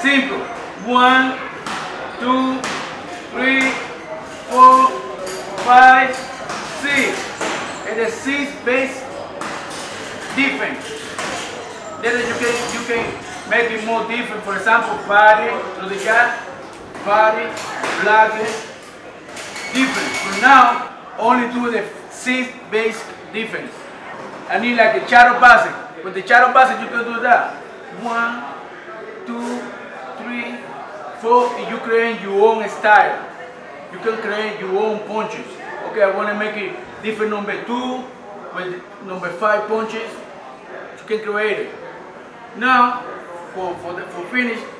Simple. 1, 2, 3, 4, 5, 6. And the 6 base different. Then you can make it more different. For example, body to the cat, body, bladder, different. For now, only do the 6 base difference. I need like a shadow passing. With the shadow passing, you can do that. 1, 2, 3, 4, and you create your own style. You can create your own punches. Okay, I want to make it different number 2 with number 5 punches. You can create it. Now, for finish,